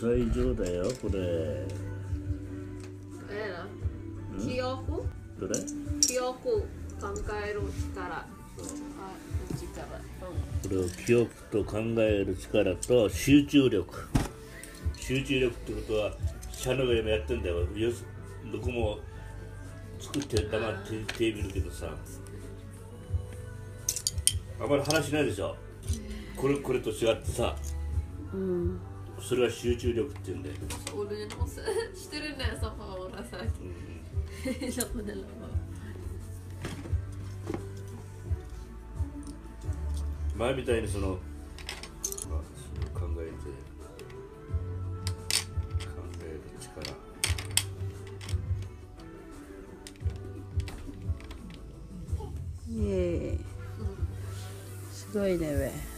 歳以上だよこれ。 記憶？ どれ？ 記憶、考える力。 これを記憶と考える力と集中力。集中力ってことは社の上もやってんだよ。どこも作って黙ってみるけどさ、あまり話しないでしょ。これと違ってさ、それは集中力って言うんだよ。 してるね、ソファーをらさ。 前みたいに考える力。 すごいね、